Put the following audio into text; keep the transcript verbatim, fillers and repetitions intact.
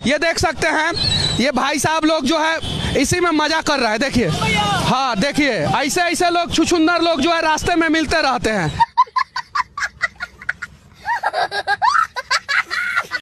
ये देख सकते हैं, ये भाई साहब लोग जो है इसी में मजा कर रहा है। देखिए, हाँ देखिए, ऐसे ऐसे लोग छुछुंदर लोग जो है रास्ते में मिलते रहते हैं।